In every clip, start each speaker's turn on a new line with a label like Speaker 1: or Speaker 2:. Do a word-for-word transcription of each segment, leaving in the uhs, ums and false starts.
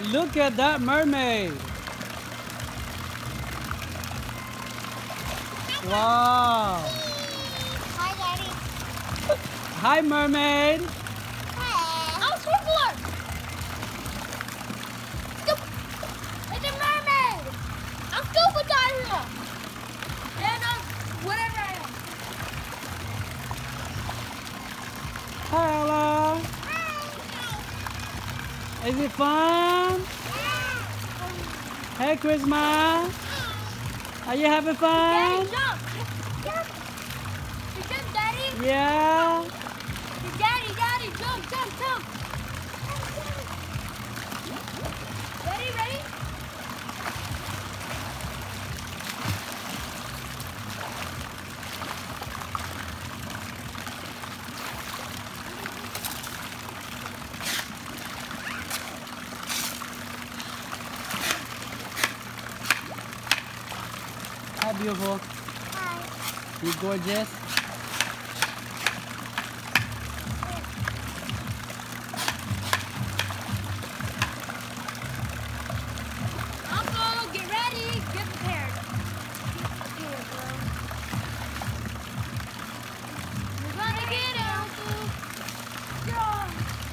Speaker 1: Look at that mermaid. Wow.
Speaker 2: Hi, Daddy.
Speaker 1: Hi, mermaid.
Speaker 2: Hi. I'm swimming. It's a mermaid. I'm scuba diving. And I'm whatever I am.
Speaker 1: Hi, Ella.
Speaker 2: Hi.
Speaker 1: Is it fun?
Speaker 2: Yeah.
Speaker 1: Hey, Christmas. Are you having fun?
Speaker 2: Daddy, jump. Jump. You jump, Daddy.
Speaker 1: Yeah.
Speaker 2: Daddy, Daddy, jump, jump, jump. Ready, ready?
Speaker 1: Hi, beautiful.
Speaker 2: Hi.
Speaker 1: You gorgeous.
Speaker 2: Uncle, get ready. Get prepared. Here, bro. We're gonna get it, Uncle. Yeah.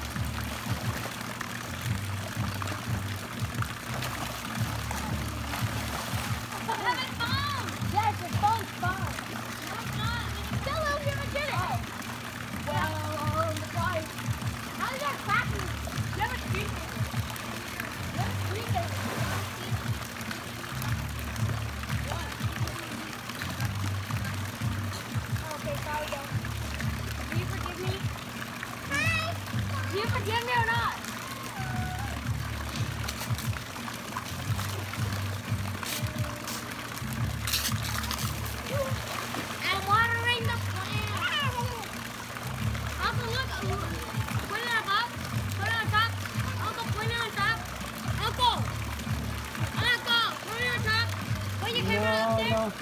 Speaker 2: Having fun. Yes, it's fun, fun. No, it's not. Still over here and get it. Oh. Well, on the side. How is that cracking? You have a screensaver. You have a screensaver. Okay, sorry, guys. Do you forgive me? Hi. Do you forgive me or not? I'm watering the plant. Uncle, look. Put it on top. Put it on top. Uncle, put it on top. Uncle. Uncle, put it on top. Put your camera up
Speaker 1: No,
Speaker 2: there.
Speaker 1: no.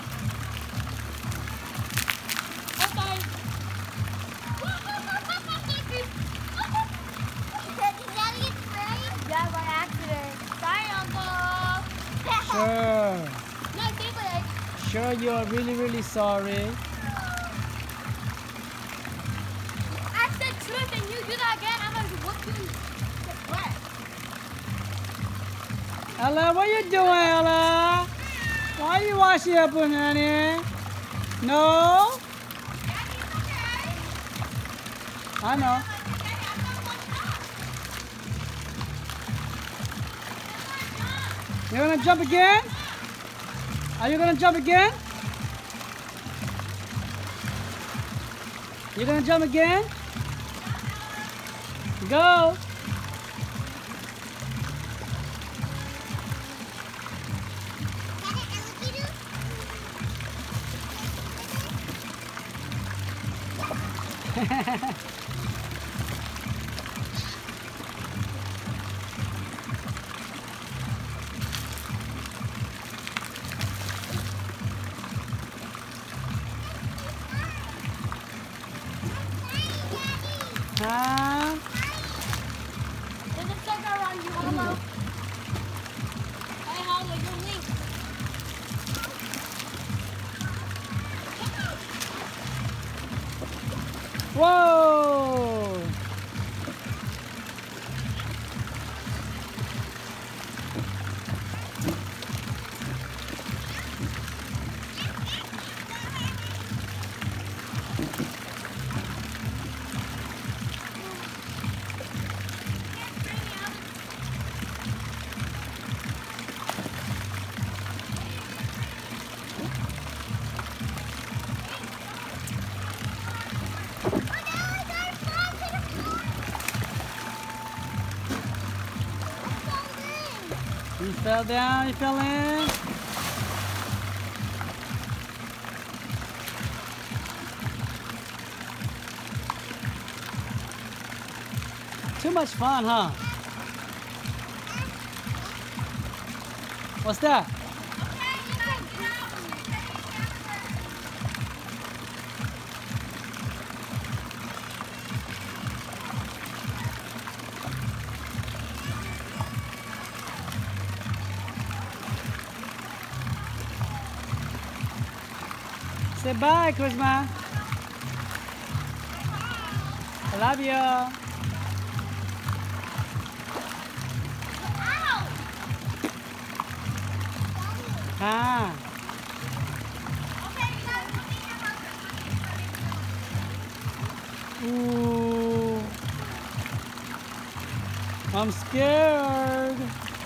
Speaker 2: Okay. Yeah, by accident. Sorry, Uncle.
Speaker 1: Sure.
Speaker 2: No, stay with it.
Speaker 1: Sure, you are really, really sorry.
Speaker 2: I said slip and you do that again, I'm gonna whoop you. What?
Speaker 1: Ella, what you doing, Ella? Why are you washing up on honey? No? I know. You're gonna jump again? Are you gonna jump again? You're gonna jump again? Go! Huh?
Speaker 2: There's a sticker on you, hello. Hey, Holly, you're link.
Speaker 1: Whoa! You fell down, you fell in. Too much fun, huh? What's that? Say bye, Kuzma. I love you.
Speaker 2: Ow!
Speaker 1: Ah.
Speaker 2: Okay, you guys, let me hear
Speaker 1: Ooh. I'm scared.